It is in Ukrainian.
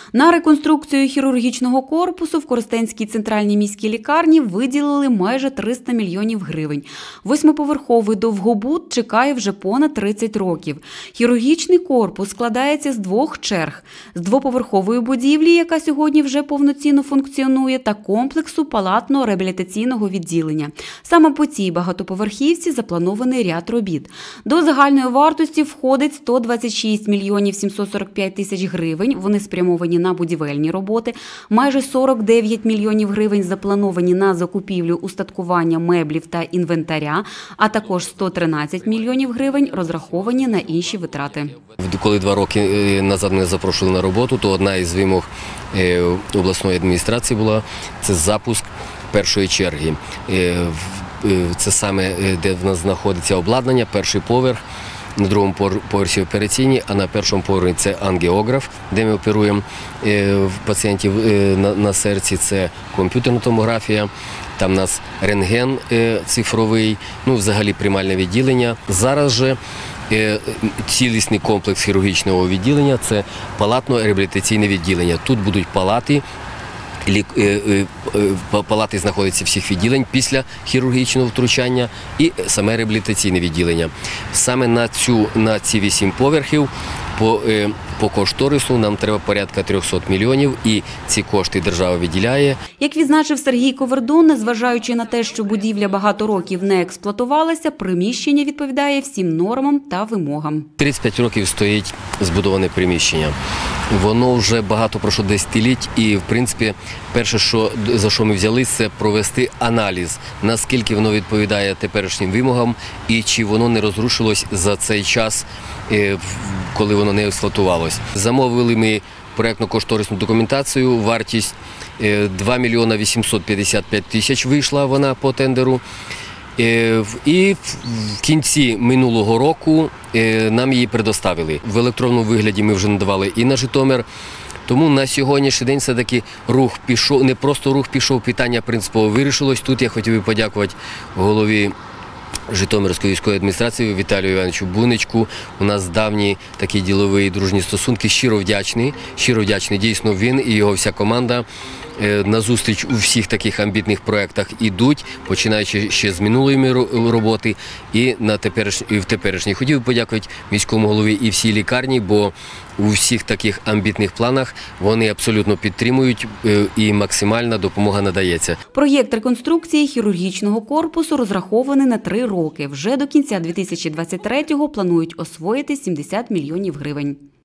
На реконструкцію хірургічного корпусу в Коростенській центральній міській лікарні виділили майже 300 мільйонів гривень. Восьмиповерховий довгобуд чекає вже понад 30 років. Хірургічний корпус складається з двох черг – з двоповерхової будівлі, яка сьогодні вже повноцінно функціонує, та комплексу палатно-реабілітаційного відділення. Саме по цій багатоповерхівці запланований ряд робіт. До загальної вартості входить 126 мільйонів 745 тисяч гривень, вони спрямовані на будівельні роботи, майже 49 мільйонів гривень заплановані на закупівлю устаткування меблів та інвентаря, а також 113 мільйонів гривень розраховані на інші витрати. Коли 2 роки назад мене запрошували на роботу, то одна із вимог обласної адміністрації була – це запуск першої черги. Це саме, де в нас знаходиться обладнання, перший поверх, на другому поверсі операційні, а на першому поверсі це ангіограф, де ми оперуємо пацієнтів на серці, це комп'ютерна томографія, там у нас рентген цифровий, взагалі приймальне відділення. Зараз же цілісний комплекс хірургічного відділення – це палатно-реабілітаційне відділення. Тут будуть палати. Палати знаходяться всіх відділень після хірургічного втручання і саме реабілітаційне відділення. Саме на ці 8 поверхів по кошторису нам треба порядка 300 мільйонів, і ці кошти держава виділяє. Як відзначив Сергій Ковердун, незважаючи на те, що будівля багато років не експлуатувалася, приміщення відповідає всім нормам та вимогам. 35 років стоїть збудоване приміщення. Воно вже багато пройшло десятиліть і, в принципі, перше, за що ми взялися, це провести аналіз, наскільки воно відповідає теперішнім вимогам і чи воно не розрушилось за цей час, коли воно не експлуатувалось. Замовили ми проєктно-кошторисну документацію, вартість 2 мільйона 855 тисяч вийшла вона по тендеру. І в кінці минулого року нам її предоставили. В електронному вигляді ми вже надавали і на Житомир. Тому на сьогоднішній день все-таки рух пішов, не просто рух пішов, питання принципово вирішилось. Тут я хотів би подякувати голові Житомирської військової адміністрації Віталію Івановичу Буничку. У нас давні такі ділові і дружні стосунки. Щиро вдячний дійсно він і його вся команда. Назустріч у всіх таких амбітних проєктах ідуть, починаючи ще з минулої роботи і в теперішній. Хотів би подякувати міському голові і всій лікарні, бо у всіх таких амбітних планах вони абсолютно підтримують і максимальна допомога надається. Проєкт реконструкції хірургічного корпусу розрахований на 3 роки. Вже до кінця 2023-го планують освоїти 70 мільйонів гривень.